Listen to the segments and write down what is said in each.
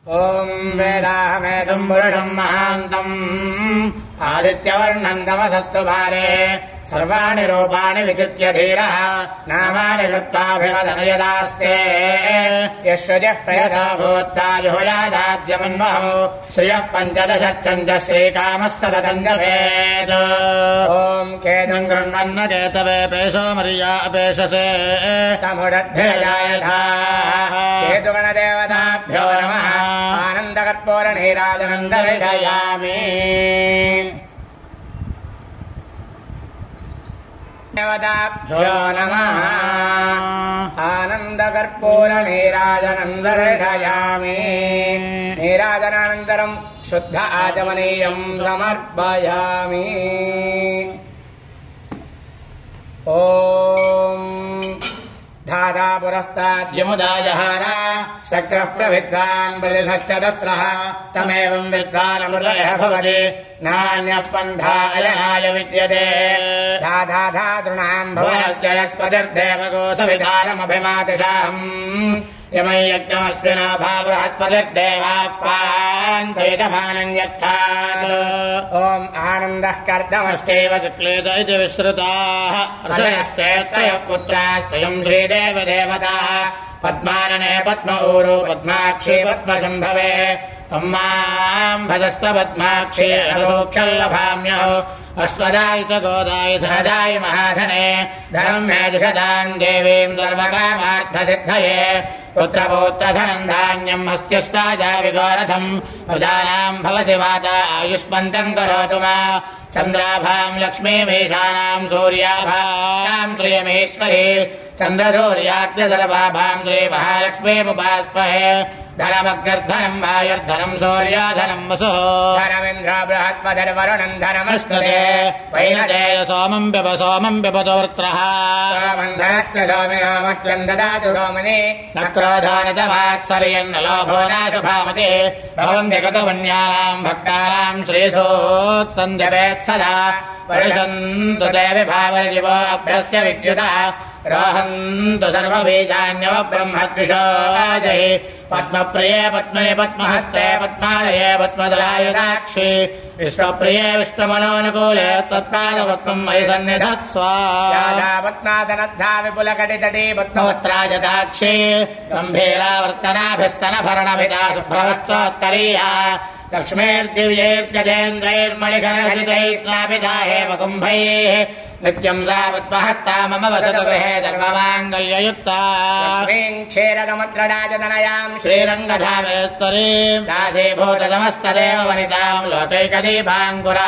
ॐ वेदाहमेतम् पुरुषम् महान्तम् आदित्यवर्णम् तमसस्तु भारे सर्वाणि रूपाणि विचित्य धीरः नामानि कृत्वाभिवदनयदास्ते यश्रुजः प्रयतो भूत्वा जुहुयादाज्यमन्वहो श्रियः पञ्चदशच्चञ्च श्रीकामः सततम् जपेत् ॐ केतुम् गृह्णन्न केतवे पेशो मर्या अपेशसे समुदद्भ्यजायधा केतुगणदेवताभ्यो नमः आनन्दकर्पूरनीराजनम् दर्शयामि देवताभ्यो नमः आनन्दकर्पूरनीराजनम् दर्शयामि नीराजनानन्तरम् शुद्ध आचमनीयम् समर्पयामि ॐ धाता पुरस्ताद्यमुदाजहार शक्रः प्रविद्वान् बलिधश्च दस्रः तमेवम् विद्वानमृतयः भवति नान्यः पन्था अयनाय विद्यते धाता धातॄणाम् भुवनस्य यस्पतिर्देवकोशविधारमभिमातिशाहम् यमै यज्ञमस्मिना भावृहस्पतिर्देवाप्पान्तैतमानन्यर्थात् ॐ आनन्दः कर्दमश्चैव शुक्लेत इति विश्रुताः ऋषयश्चे त्रयः पुत्राः स्वयं श्रीदेव देवताः पद्मानने पद्म ऊरो पद्माक्षी पद्मसम्भवे त्वम्माम् भजस्व पद्माक्षी असौख्यल्लभाम्यहो अश्वदाय च गोदाय धनदाय महाधने धनम् मे दिशदाम् देवीम् सर्वकामार्थसिद्धये पुत्रपौत्रधनम् धान्यम् हस्त्यष्टाजा विगोरथम् प्रजानाम् भवसि माता आयुष्मन्तम् करोतु मा चन्द्राभाम् लक्ष्मीमीशानाम् सूर्याभाम् श्रियमेश्वरी चन्द्रसूर्याग्निसर्वाभाम् श्रीमहालक्ष्मीमुपास्महे धनमग्निर्धनम् वायुर्धनम् सूर्योधनम् वसुः धनमिन्द्रो बृहस्पतिर्वरुणम् धनमश्नुते वैनतेय सोमम् पिबतो वृत्रः सोमम् धनस्य सोमिनोमह्यम् ददातु सोमनि न क्रोधो न च वात्सर्यन्न लोभो नाशुभामति भवन्ति कृतपुण्यानाम् भक्तानाम् श्रीसूक्तम् जपेत् सदा वर्षन्तु ते विभावरिदिवो अभ्यस्य विद्युतः रोहन्तु सर्वबीजान्यव ब्रह्मद्विषोजहि पद्मप्रिये पद्मनि पद्महस्ते पद्मालये पद्मदलायुधाक्षि विश्वप्रिये विष्णुमनोनुकूले तत्पादपद्मम् मयि सन्निधत्स्व पद्मादनद्धा विपुलकटितटी पद्मवत्राजदाक्षि गम्भीरावर्तनाभिस्तनभरणभिदा शुभ्रवस्तोत्तरीया लक्ष्मीर्दिव्यैर्गजेन्द्रैर्मणिगणखचितैः स्नापिता हेम कुम्भैः नित्यम् सा पद्महस्ता मम वसतु गृहे सर्वमाङ्गल्ययुक्ता लक्ष्मीम् क्षीरदमुद्रराजतनयाम् श्रीरङ्गधामेश्वरीम् दासीभूततमस्तदेव वनिताम् लोकैकदीपाङ्कुरा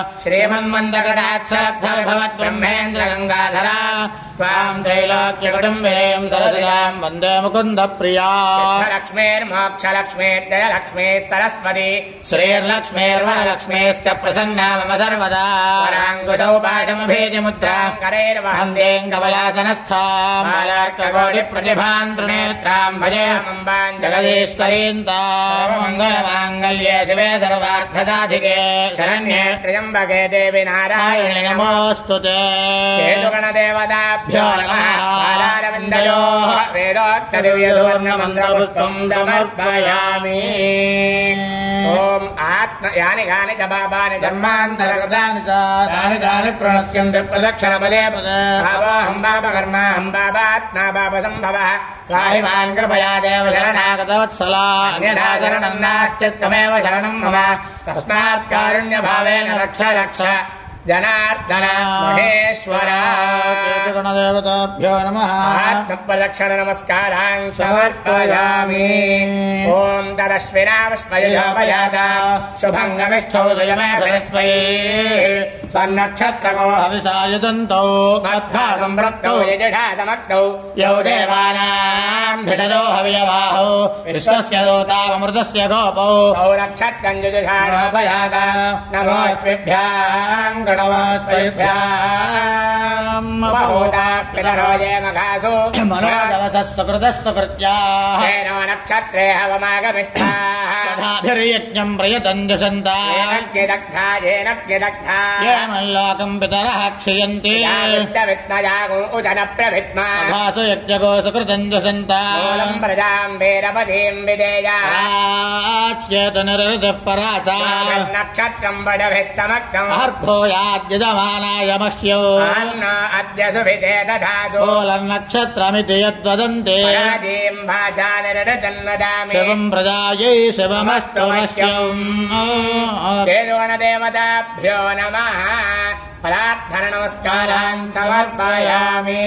श्रीमन्मन्दकटाक्षलब्धविभवद्ब्रह्मेन्द्र गङ्गाधरा त्वाम् त्रैलोक्यकुटुम्बिनीम् सरसिजाम् वन्दे मुकुन्दप्रिया सिद्धलक्ष्मीर्मोक्षलक्ष्मीर्जयलक्ष्मीः सरस्वती श्रीर्लक्ष्मीर्वरलक्ष्मीश्च प्रसन्ना मम सर्वदा वराङ्कुशौ पाशमभेदिमुद्राम् करैर्वहन्तीम् कमलासनस्थाम् बालार्ककोटिप्रतिभाम् त्रिनेत्राम् भजेऽहमम्बाम् जगदीश्वरीम् ताम् मङ्गलमाङ्गल्ये शिवे सर्वार्थसाधिके शरण्ये त्र्यम्बके देवि नारायणि नमोऽस्तु ते केतुगणदेवताभ्यो नमः बालारविन्दयोः वेदोक्तदिव्यसूर्णमन्त्रपुष्पम् समर्पयामि ॐ आत्म यानि गानि च पापानि जन्मान्तरगतानि च तानि तानि प्रणश्यन्ति प्रदक्षिणपदे भावोऽहं पापकर्माहं पापात्मा पापसम्भवः त्राहि मां कृपया देव शरणागतवत्सला अन्यथा शरणं नास्ति त्वमेव शरणं मम तस्मात् कारुण्यभावेन रक्ष रक्ष जनार्दन महेश्वर केतुगणदेवताभ्यो नमः आत्मप्रदक्षिण नमस्कारान् समर्पयामि ॐ तदश्विनावस्मयोपयात शुभं गमिष्ठौ सुयमेभिरस्मै सन्नक्षत्रको हविषायजन्तौ मध्वा सम्पृक्तौ यजषातमग्नौ यौ देवानाम् भिषजो हवियवाहौ विश्वस्य दूतावमृतस्य गोपौ तौ नक्षत्रम् यजुषाणोपयात नमोऽस्मिभ्याम् गणवस्मिभ्याम् मनोजवसः सुकृतः सुकृत्याः नक्षत्रे हवमागमिष्ठाभिर्यज्ञम् प्रयतम् दशन्ताः ये मल्लोकम् पितरः क्षयन्ति भासु यज्ञको सुकृतम् दशन्ताः प्रजाम् वेरपदीम् विदेयाच्चेतनिरृतः पराचा नक्षत्रम् बडभिः समग्रम् अर्भोयाद्यजमानाय मह्यो अद्य सुभिते दधातु नक्षत्रमिति यद्वदन्ते शिवम् प्रजायै शिवमस्तु मह्यम् देवताभ्यो नमः प्रार्थना नमस्कारान् समर्पयामि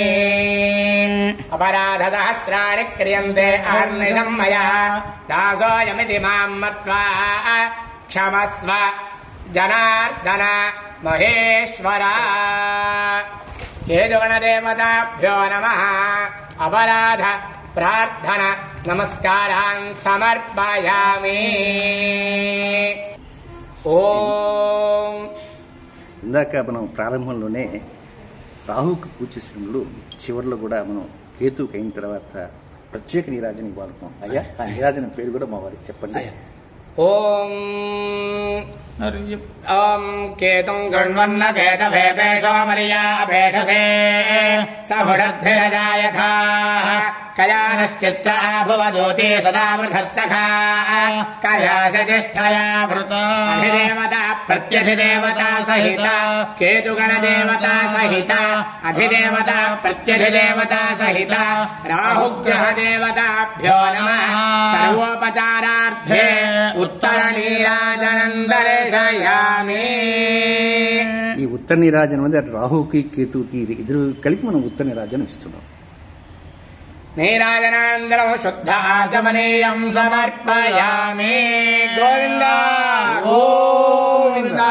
अपराधसहस्राणि क्रियन्ते अहर्निशम् मया दासोऽयमिति माम् मत्वा क्षमस्व जनार्दन महेश्वरा केतुगणदेवताभ्यो नमः अपराध प्रार्थना नमस्कारान् समर्पयामि ఓం. ఇందాక మనం ప్రారంభంలోనే రాహుకి పూజ చేసినప్పుడు చివరిలో కూడా మనం కేతుకి అయిన తర్వాత ప్రత్యేక నీరాజన ఇవ్వాలనుకున్నాం. అయ్యా ఆ నీరాజన పేరు కూడా మా వారికి చెప్పండి. ఓం ఓం కేతుం గృణ్వన్న కేతవేషో మర్యాభేషసే సముషద్భిరజాయథాః కయానశ్చిత్రా భువదూతే సదా వృధస్తఖా కయాశతిష్ఠయా వృతో అధిదేవతా ప్రత్యధిదేవతా సహిత కేతుగణదేవతా సహిత అధిదేవతా ప్రత్యధిదేవతా సహిత రాహుగ్రహదేవతాభ్యో నమః సర్వోపచారార్థే ఉత్తర నీరాజనం దర్శయామి. ఈ ఉత్తర నీరాజనం అనేది అటు రాహుకి కేతుకి ఇద్దరు కలిపి మనం ఉత్తర నీరాజనం ఇస్తున్నాం. నీరాజనానందరం శుద్ధ ఆచమనీయం సమర్పయామి. గోవింద గోవింద.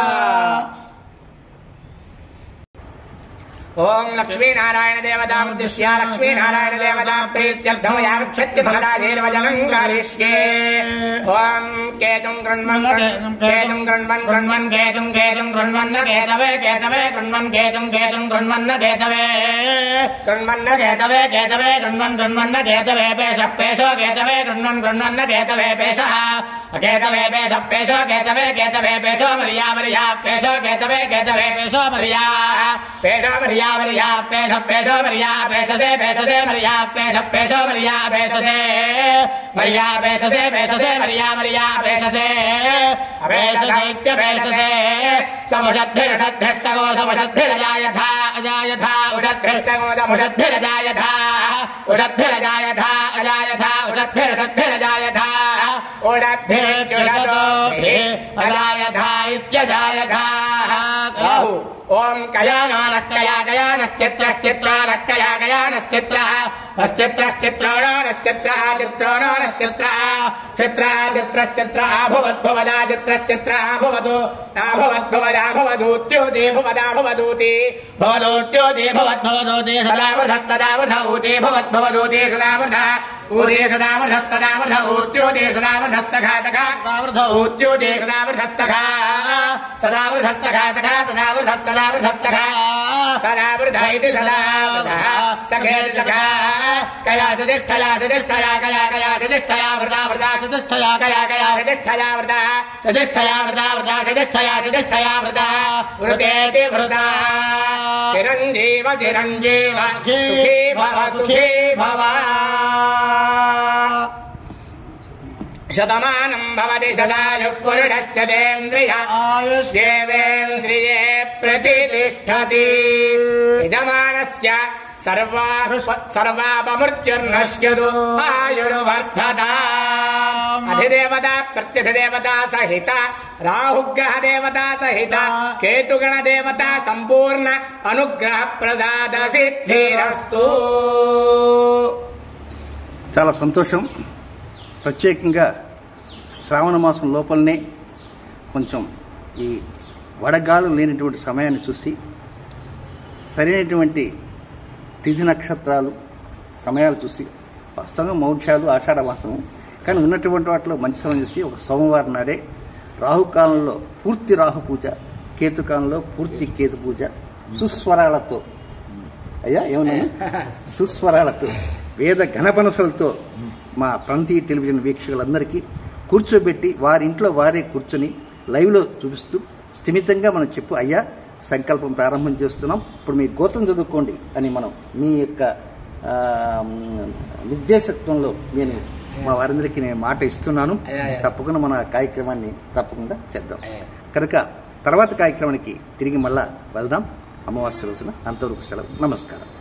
ఓం లక్ష్మీనారాయణ దేవతాముద్దిశ్య లక్ష్మీనారాయణ దేవతా ప్రీత్యర్థమయాగచ్చత్తి ఫలరాశీర్వజనం కరిష్యే. ఓం కేతుం గృణ్వన్ కేతుం గృణ్వన్ గృణ్వన్ కేతుం కేతుం గృణ్వన్న కేతవే కేతవే గృణ్వన్ కేతుం కేతుం గృణ్వన్న కేతవే గృణ్వన్న కేతవే కేతవే గృణ్వన్ గృణ్వన్న కేతవే పేషః పేషో కేతవే గృణ్వన్ గృణ్వన్న కేతవే పేషః కేతవే పేషః పేషో కేతవే కేతవే పేషో మర్యా మర్యా పేషో కేతవే కేతవే పేషో మర్యా పేషో మర్యా మర్యా పేష పేషో మర్యా పేషసే పేషసే మర్యా పేష పేషో మర్యా పేషసే మర్యా పేషసే పేషసే మర్యా మర్యా పేషసే పేషసైత్య పేషసే సమషద్భిరషద్భిస్తగో సమషద్భిరజాయథా అజాయథా ఉషద్భిస్తగో ఉషద్భిరజాయథా ఉషద్భిరజాయథా అజాయథా ఉషద్భిరషద్భిరజాయథా ఉషద్భిర్యుషదోభిః అజాయథా ఇత్యజాయథా. ఓం కయానః కయా కయానశ్చిత్రశ్చిత్రానః కయా కయానశ్చిత్రః నశ్చిత్రశ్చిత్రాణశ్చిత్రః చిత్రాణశ్చిత్రః చిత్రా చిత్రశ్చిత్రః భవద్భవదా చిత్రశ్చిత్రః భవతు భవద్భవదా భవదూత్యోదే భవదా భవదూతి భవదూత్యోదే భవద్భవదూతి సదా వృధస్తదా వృధౌతి భవద్భవదూతి సదా వృధ ఊదే సదా వృధస్తదా వృధ ఊత్యోదే సదా వృధస్తఖా సఖా సదా వృధ ఊత్యోదే సదా వృధస్తఖా సదా వృధస్తఖా సఖా సదా వృధస్తదా వృధస్తఖా సదా వృధ ఇతి సదా వృధః సఖేతి సఖా కయా సదిష్ఠయా సదిష్ఠయా కయా కయా సదిష్ఠయా వృధా వృధా సదిష్ఠయా కయా కయా సదిష్ఠయా వృధా సదిష్ఠయా వృధా వృధా సదిష్ఠయా సదిష్ఠయా వృధా వృధేతి వృధా. చిరంజీవ చిరంజీవ సుఖీ భవ సుఖీ భవ. శతమానం భవతి సదాయుః పురుషశ్చతేంద్రియ ఆయుష్యేవేంద్రియే ప్రతిష్ఠతి. యజమానస్య సర్వాపమృత్యుర్నశ్యతు ఆయుర్వర్ధతామ్. అధిదేవతా ప్రత్యధిదేవతా సహిత రాహుగ్రహ దేవతా సహిత కేతుగణ దేవతా సంపూర్ణ అనుగ్రహ ప్రసాద సిద్ధిరస్తు. చాలా సంతోషం. ప్రత్యేకంగా శ్రావణ మాసం లోపలనే కొంచెం ఈ వడగాలు లేనటువంటి సమయాన్ని చూసి సరైనటువంటి తిథి నక్షత్రాలు సమయాలు చూసి వాస్తవంగా మౌఢ్యాలు ఆషాఢ మాసము కానీ ఉన్నటువంటి వాటిలో మంచి సమయం చూసి ఒక సోమవారం నాడే రాహుకాలంలో పూర్తి రాహు పూజ, కేతుకాలంలో పూర్తి కేతు పూజ సుస్వరాలతో అయ్యా ఏమన్నా సుస్వరాలతో వేద గణపనసలతో మా ప్రాంతీయ టెలివిజన్ వీక్షకులందరికీ కూర్చోబెట్టి వారింట్లో వారే కూర్చొని లైవ్లో చూపిస్తూ స్థిమితంగా మనం చెప్పు అయ్యా సంకల్పం ప్రారంభం చేస్తున్నాం, ఇప్పుడు మీ గోత్రం చదువుకోండి అని మనం మీ యొక్క నిర్దేశత్వంలో నేను మా వారందరికీ నేను మాట ఇస్తున్నాను. తప్పకుండా మన కార్యక్రమాన్ని తప్పకుండా చేద్దాం. కనుక తర్వాత కార్యక్రమానికి తిరిగి మళ్ళా వెళ్దాం అమావాస్య రోజున. అంతవరకు సెలవు. నమస్కారం.